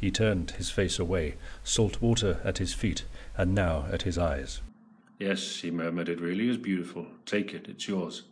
He turned his face away, salt water at his feet, and now at his eyes. Yes, he murmured, it really is beautiful. Take it, it's yours.